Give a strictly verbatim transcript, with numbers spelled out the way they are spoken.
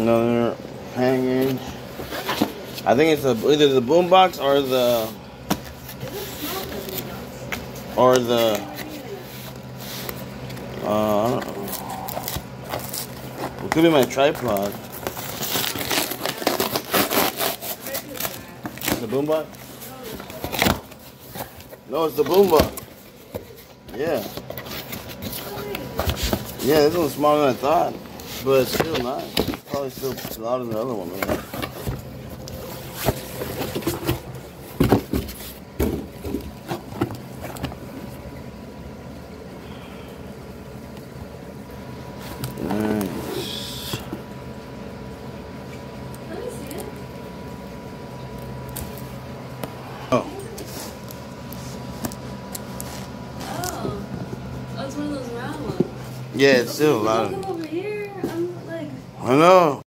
Another hanging. I think it's a, either the boombox or the or the uh, I don't know. It could be my tripod. The boombox? No, it's the boombox. Yeah. Yeah, this one's smaller than I thought, but it's still nice. It's probably still louder than the other one, man. Nice. Let me see it. Oh. Oh. Oh, it's one of those round ones. Yeah, it's still Don't loud. come over here. I'm like. I know.